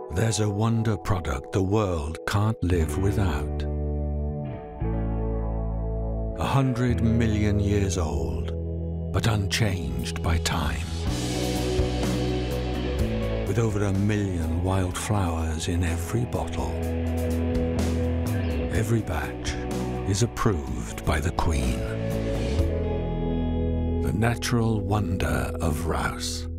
There's a wonder product the world can't live without. 100 million years old, but unchanged by time. With over 1 million wildflowers in every bottle. Every batch is approved by the Queen. The natural wonder of Rowse.